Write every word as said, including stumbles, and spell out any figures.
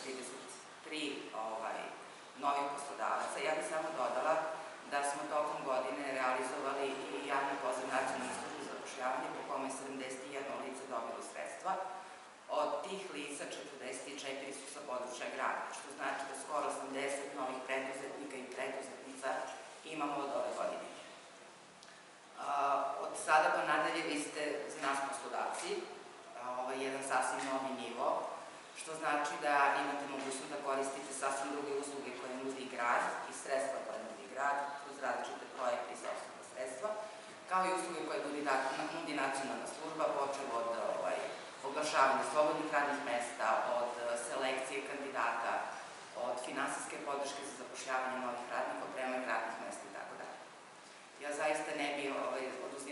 trideset tri novih poslodavaca. Ja bih samo dodala da smo tokom godine realizovali i javni poziv Nacionalne službe za zapošljavanje po kome je sedamdeset jedno lice dobilo sredstva. Od tih lica četrdeset četiri su sa područja grada, što znači da skoro osamdeset novih preduzetnika i preduzetnica imamo od ove godine. Od sada pa nadalje vi ste za nas poslodavci, jedan sasvim novi nivo, što znači da imate mogućnost da koristite sasvim druge usluge koje nudi grad i sredstva koje nudi grad kroz različite projekte i sopstvena sredstva, kao i usluge koje nudi nacionalna služba, počev od oglašavanja slobodnih radnih mesta, od selekcije kandidata, od finansijske podrške za zapošljavanje novih radnika, opremanje radnih mesta itd. Ja zaista ne bih oduzela